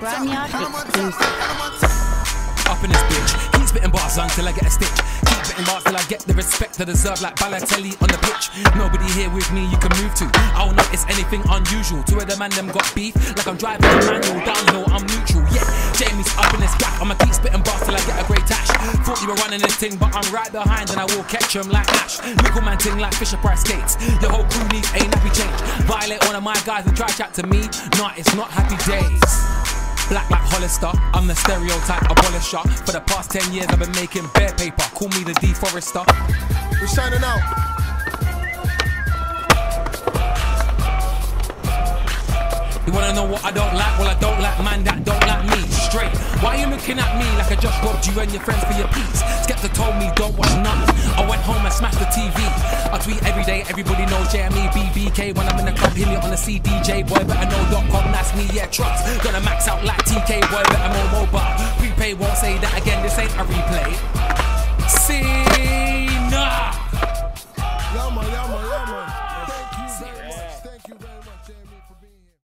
Branyard exclusive. Up in this bitch, keep spitting bars until I get a stitch. Keep spitting bars till I get the respect I deserve, like Balotelli on the pitch. Nobody here with me you can move to. I don't notice anything unusual. Two of the man them got beef, like I'm driving a manual. Downhill, I'm neutral. Yeah, Jamie's up in this gap. I'ma keep spitting bars till I get a great dash. Thought you were running this thing, but I'm right behind and I will catch him like Ash. Nickel man ting like Fisher Price skates. Your whole crew needs a nappy change. Violate one of my guys and try chat to me. Nah, it's not happy days. Black like Hollister, I'm the stereotype abolisher. For the past 10 years I've been making bare paper. Call me the deforester. We're shining out. You wanna know what I don't like? Well, I don't like man that don't like me. Straight. Why are you looking at me like I just robbed you and your friends for your piece? Skepta told me don't watch none. I went home and smashed the TV. I tweet every day, everybody knows JME, BBK. When I'm in the club, hit me on the CDJ. Boy, better know.com, that's me, yeah, trucks. Gonna max out like TK, boy, better know mobile. Prepay, won't say that again, this ain't a replay.